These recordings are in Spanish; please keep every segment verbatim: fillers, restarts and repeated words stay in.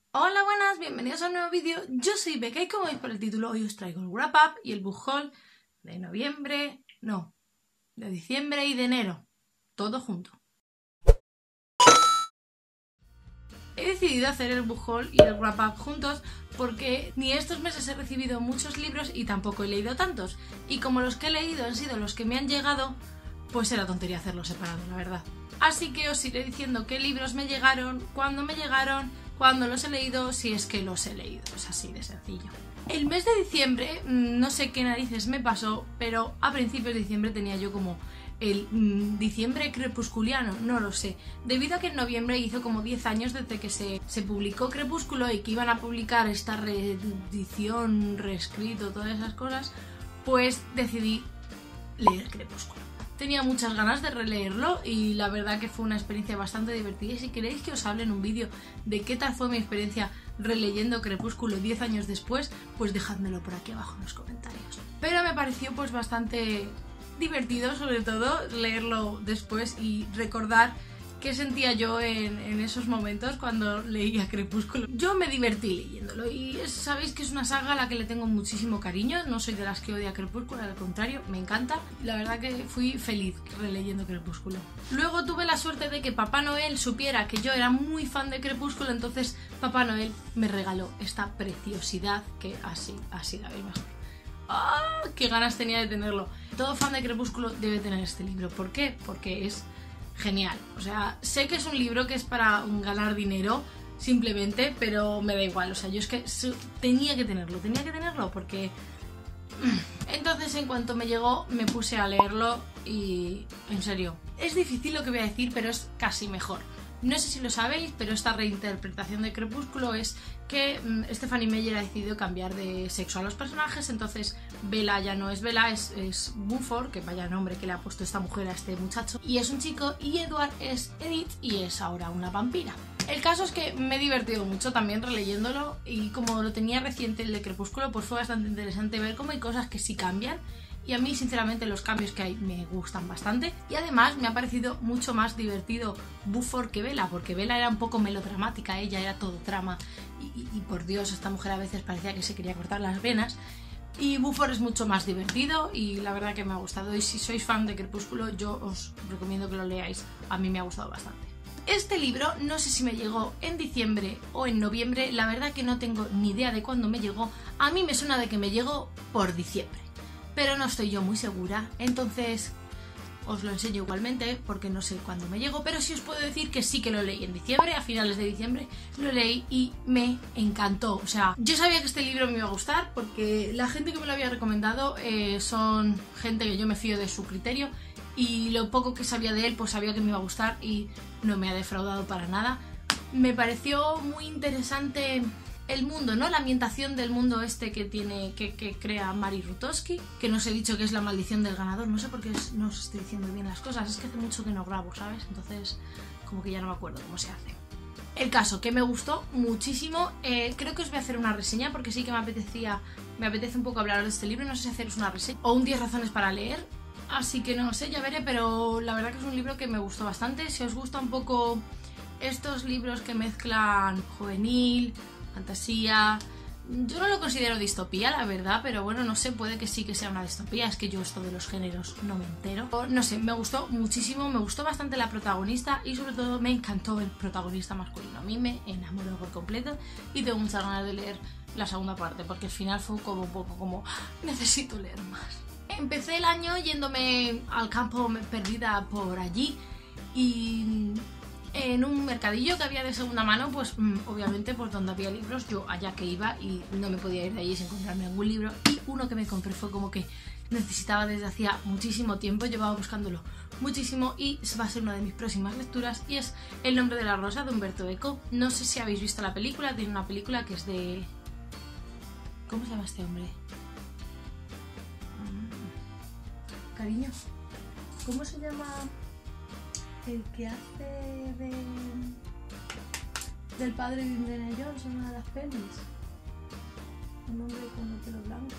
Hola, buenas, bienvenidos a un nuevo vídeo. Yo soy Becca y como veis por el título hoy os traigo el wrap up y el book haul de noviembre, no, de diciembre y de enero, todo junto. He decidido hacer el book haul y el wrap up juntos porque ni estos meses he recibido muchos libros y tampoco he leído tantos. Y como los que he leído han sido los que me han llegado, pues era tontería hacerlo separado, la verdad. Así que os iré diciendo qué libros me llegaron, cuándo me llegaron, cuándo los he leído, si es que los he leído. Es así de sencillo. El mes de diciembre, no sé qué narices me pasó, pero a principios de diciembre tenía yo como el mmm, diciembre crepusculiano, no lo sé. Debido a que en noviembre hizo como diez años desde que se, se publicó Crepúsculo y que iban a publicar esta reedición, reescrito, todas esas cosas, pues decidí leer Crepúsculo. Tenía muchas ganas de releerlo y la verdad que fue una experiencia bastante divertida. Y si queréis que os hable en un vídeo de qué tal fue mi experiencia releyendo Crepúsculo diez años después, pues dejádmelo por aquí abajo en los comentarios. Pero me pareció pues bastante divertido, sobre todo, leerlo después y recordar qué sentía yo en, en esos momentos cuando leía Crepúsculo. Yo me divertí leyéndolo y es, sabéis que es una saga a la que le tengo muchísimo cariño. No soy de las que odia Crepúsculo, al contrario, me encanta. La verdad que fui feliz releyendo Crepúsculo. Luego tuve la suerte de que Papá Noel supiera que yo era muy fan de Crepúsculo, entonces Papá Noel me regaló esta preciosidad que así, así la veis mejor. ¡Ah! ¡Qué ganas tenía de tenerlo! Todo fan de Crepúsculo debe tener este libro. ¿Por qué? Porque es genial. O sea, sé que es un libro que es para ganar dinero simplemente, pero me da igual. O sea, yo es que tenía que tenerlo, tenía que tenerlo porque... Entonces, en cuanto me llegó, me puse a leerlo y... en serio, es difícil lo que voy a decir, pero es casi mejor. No sé si lo sabéis, pero esta reinterpretación de Crepúsculo es que mmm, Stephenie Meyer ha decidido cambiar de sexo a los personajes, entonces Bella ya no es Bella, es, es Buford, que vaya nombre que le ha puesto esta mujer a este muchacho, y es un chico, y Edward es Edith y es ahora una vampira. El caso es que me he divertido mucho también releyéndolo y como lo tenía reciente el de Crepúsculo, pues fue bastante interesante ver cómo hay cosas que sí cambian. Y a mí, sinceramente, los cambios que hay me gustan bastante. Y además me ha parecido mucho más divertido Buford que Bella, porque Bella era un poco melodramática, ella era todo trama. Y, y, y por Dios, esta mujer a veces parecía que se quería cortar las venas. Y Buford es mucho más divertido y la verdad que me ha gustado. Y si sois fan de Crepúsculo, yo os recomiendo que lo leáis. A mí me ha gustado bastante. Este libro no sé si me llegó en diciembre o en noviembre. La verdad que no tengo ni idea de cuándo me llegó. A mí me suena de que me llegó por diciembre, pero no estoy yo muy segura, entonces os lo enseño igualmente porque no sé cuándo me llegó, pero sí os puedo decir que sí que lo leí en diciembre, a finales de diciembre lo leí y me encantó. O sea, yo sabía que este libro me iba a gustar porque la gente que me lo había recomendado eh, son gente que yo me fío de su criterio y lo poco que sabía de él pues sabía que me iba a gustar y no me ha defraudado para nada. Me pareció muy interesante el mundo, ¿no? La ambientación del mundo este que tiene, que, que crea Mary Rutowski, que no os he dicho que es la maldición del ganador, no sé por qué no os estoy diciendo bien las cosas, es que hace mucho que no grabo, ¿sabes? Entonces, como que ya no me acuerdo cómo se hace. El caso, que me gustó muchísimo, eh, creo que os voy a hacer una reseña porque sí que me apetecía, me apetece un poco hablar de este libro, no sé si haceros una reseña o un diez razones para leer, así que no sé, ya veré, pero la verdad que es un libro que me gustó bastante. Si os gusta un poco estos libros que mezclan juvenil, fantasía, yo no lo considero distopía, la verdad, pero bueno, no sé, puede que sí que sea una distopía, es que yo esto de los géneros no me entero. No sé, me gustó muchísimo, me gustó bastante la protagonista y sobre todo me encantó el protagonista masculino. A mí me enamoró por completo y tengo muchas ganas de leer la segunda parte porque al final fue como un poco como necesito leer más. Empecé el año yéndome al campo perdida por allí y en un mercadillo que había de segunda mano, pues obviamente pues donde había libros yo allá que iba y no me podía ir de allí sin encontrarme algún libro, y uno que me compré fue como que necesitaba desde hacía muchísimo tiempo, llevaba buscándolo muchísimo y va a ser una de mis próximas lecturas y es El nombre de la rosa de Umberto Eco. No sé si habéis visto la película, tiene una película que es de... ¿cómo se llama este hombre? Cariño, ¿cómo se llama el que hace de... del padre de Indiana Jones en una de las pelis? Un hombre con el pelo blanco.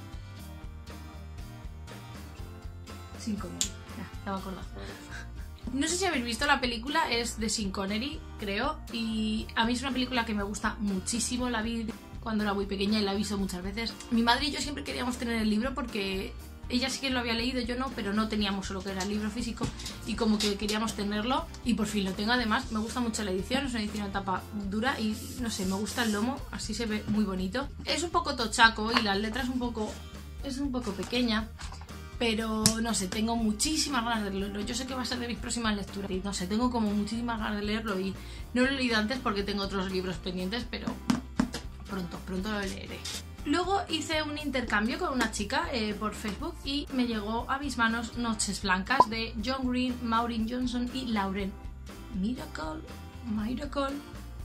Cinco mil. Ya, ya me he acordado. No sé si habéis visto la película, es de Sean Connery, creo, y a mí es una película que me gusta muchísimo, la vi cuando era muy pequeña y la he visto muchas veces. Mi madre y yo siempre queríamos tener el libro porque ella sí que lo había leído, yo no, pero no teníamos solo que era el libro físico y como que queríamos tenerlo y por fin lo tengo. Además me gusta mucho la edición, es una edición en tapa dura y no sé, me gusta el lomo, así se ve muy bonito. Es un poco tochaco y las letras un poco, es un poco pequeña, pero no sé, tengo muchísimas ganas de leerlo. Yo sé que va a ser de mis próximas lecturas y no sé, tengo como muchísimas ganas de leerlo y no lo he leído antes porque tengo otros libros pendientes, pero pronto, pronto lo leeré. Luego hice un intercambio con una chica eh, por Facebook y me llegó a mis manos Noches Blancas de John Green, Maureen Johnson y Lauren Miracle. Miracle.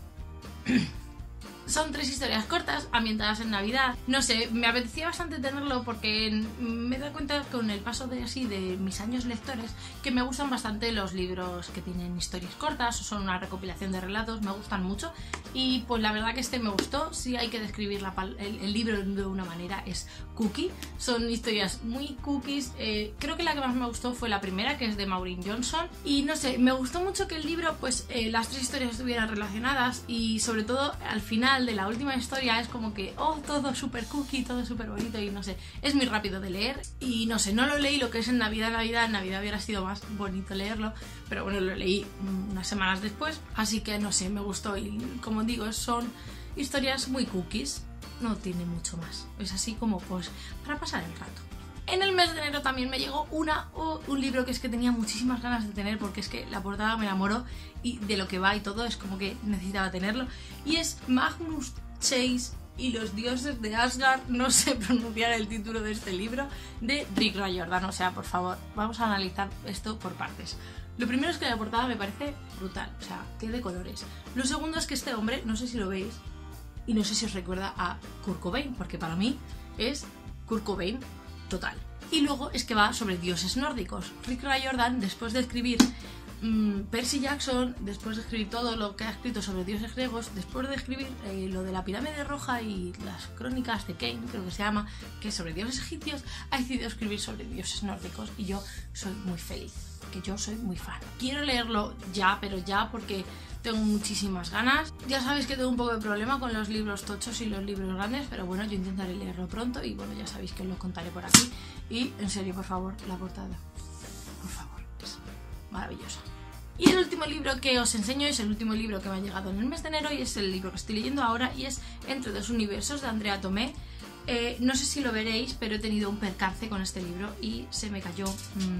Son tres historias cortas, ambientadas en Navidad. No sé, me apetecía bastante tenerlo porque me he dado cuenta con el paso de así de mis años lectores que me gustan bastante los libros que tienen historias cortas o son una recopilación de relatos, me gustan mucho. Y pues la verdad que este me gustó. Sí, hay que describir la el, el libro de una manera, es cookie. Son historias muy cookies. Eh, creo que la que más me gustó fue la primera, que es de Maureen Johnson. Y no sé, me gustó mucho que el libro, pues eh, las tres historias estuvieran relacionadas y sobre todo al final de la última historia es como que, oh, todo súper cookie, todo súper bonito y no sé, es muy rápido de leer y no sé, no lo leí lo que es en Navidad, Navidad, en Navidad hubiera sido más bonito leerlo, pero bueno, lo leí unas semanas después, así que no sé, me gustó y como digo, son historias muy cookies, no tiene mucho más, es así como pues para pasar el rato. En el mes de enero también me llegó una, oh, un libro que es que tenía muchísimas ganas de tener porque es que la portada me enamoró y de lo que va y todo es como que necesitaba tenerlo. Y es Magnus Chase y los dioses de Asgard, no sé pronunciar el título de este libro, de Rick Riordan. O sea, por favor, vamos a analizar esto por partes. Lo primero es que la portada me parece brutal, o sea, que de colores. Lo segundo es que este hombre, no sé si lo veis, y no sé si os recuerda a Kurt Cobain, porque para mí es Kurt Cobain total. Y luego es que va sobre dioses nórdicos. Rick Riordan, después de escribir mmm, Percy Jackson, después de escribir todo lo que ha escrito sobre dioses griegos, después de escribir eh, lo de la pirámide roja y las crónicas de Kane, creo que se llama, que es sobre dioses egipcios, ha decidido escribir sobre dioses nórdicos y yo soy muy feliz, que yo soy muy fan. Quiero leerlo ya, pero ya porque tengo muchísimas ganas. Ya sabéis que tengo un poco de problema con los libros tochos y los libros grandes, pero bueno, yo intentaré leerlo pronto y bueno, ya sabéis que os lo contaré por aquí. Y en serio, por favor, la portada, por favor, es maravillosa. Y el último libro que os enseño es el último libro que me ha llegado en el mes de enero y es el libro que estoy leyendo ahora y es Entre dos universos de Andrea Tomé. Eh, no sé si lo veréis, pero he tenido un percance con este libro y se me cayó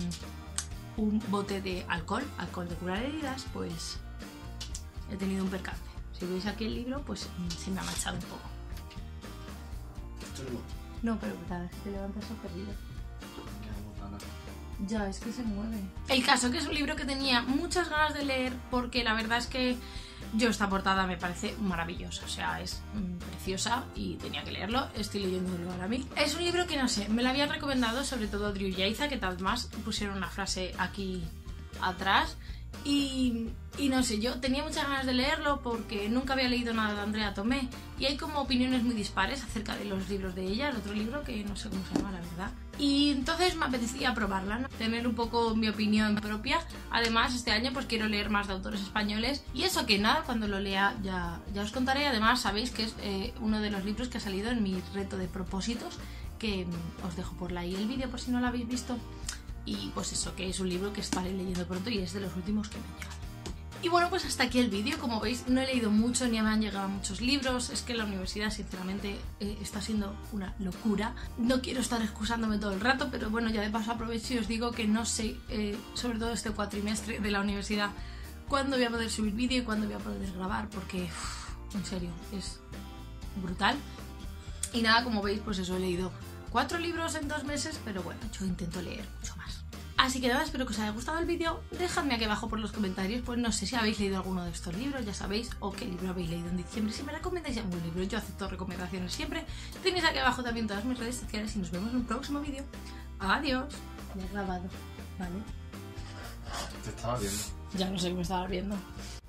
mmm, un bote de alcohol, alcohol de curar heridas, pues he tenido un percance. Si veis aquí el libro, pues se me ha manchado un poco. No, pero cada vez que te levantas has perdido. Ya, es que se mueve. El caso que es un libro que tenía muchas ganas de leer porque la verdad es que yo esta portada me parece maravillosa. O sea, es mm, preciosa y tenía que leerlo. Estoy leyéndolo ahora mismo. Es un libro que no sé, me lo habían recomendado sobre todo Drew Yaiza, que tal más pusieron una frase aquí atrás. Y, y no sé, yo tenía muchas ganas de leerlo porque nunca había leído nada de Andrea Tomé y hay como opiniones muy dispares acerca de los libros de ella, el otro libro que no sé cómo se llama la verdad. Y entonces me apetecía probarla, ¿no? Tener un poco mi opinión propia. Además este año pues quiero leer más de autores españoles y eso que nada, cuando lo lea ya, ya os contaré. Además sabéis que es eh, uno de los libros que ha salido en mi reto de propósitos, que mm, os dejo por ahí el vídeo por si no lo habéis visto. Y pues eso, que es un libro que estaré leyendo pronto y es de los últimos que me han llegado. Y bueno, pues hasta aquí el vídeo. Como veis, no he leído mucho ni me han llegado muchos libros. Es que la universidad, sinceramente, eh, está siendo una locura. No quiero estar excusándome todo el rato, pero bueno, ya de paso aprovecho y os digo que no sé, eh, sobre todo este cuatrimestre de la universidad, cuándo voy a poder subir vídeo y cuándo voy a poder grabar, porque, uff, en serio, es brutal. Y nada, como veis, pues eso, he leído cuatro libros en dos meses, pero bueno, yo intento leer mucho más. Así que nada, espero que os haya gustado el vídeo. Dejadme aquí abajo por los comentarios, pues no sé si habéis leído alguno de estos libros, ya sabéis, o qué libro habéis leído en diciembre. Si me recomendáis algún libro, yo acepto recomendaciones siempre. Tenéis aquí abajo también todas mis redes sociales y nos vemos en un próximo vídeo. Adiós. Ya he grabado, ¿vale? Te estaba viendo. Ya no sé qué me estaba viendo.